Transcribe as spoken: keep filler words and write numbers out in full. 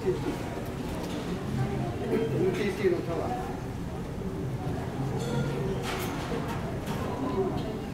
エムティーシー のタワー。